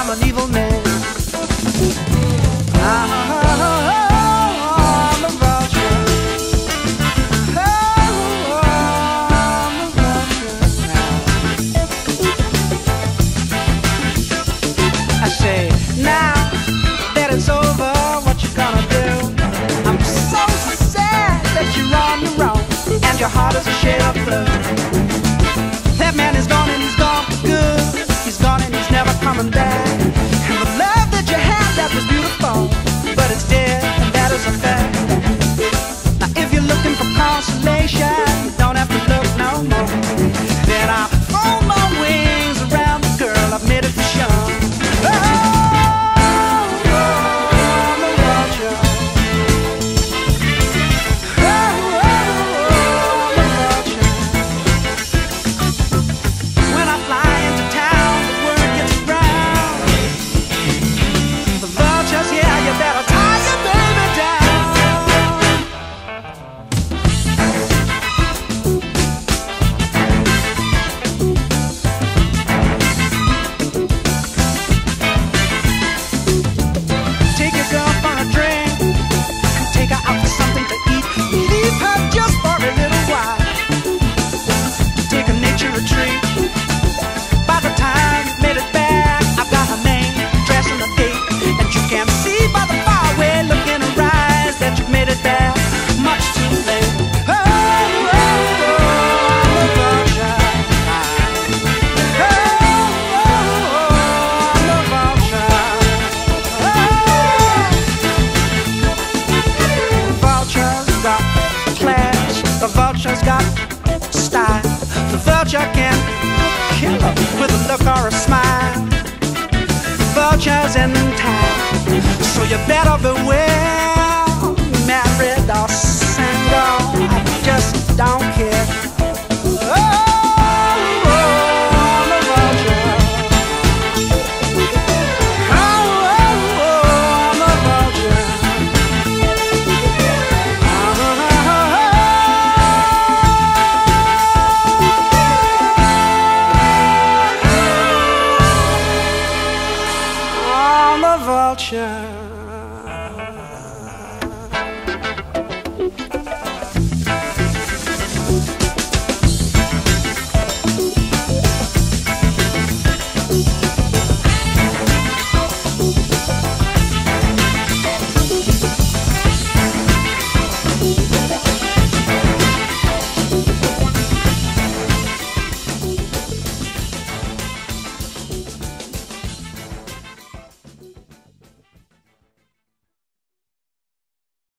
I'm an evil man. I'm a vulture. I'm a vulture. I say, now that it's over, what you gonna do? I'm so sad that you're on the road, and your heart is a shade of blue. That man is gone and he's gone for good. He's gone and he's never coming back. And the love that you had, that was beautiful, but it's dead, and that is a fact. Now if you're looking for consolation, you don't have to look no more. Then I'll fold my wings around the girl I've made it for sure. The vulture's got style. The vulture can kill her with a look or a smile. Vulture's in time, so you better beware. Married or single, I just don't care. Vulture.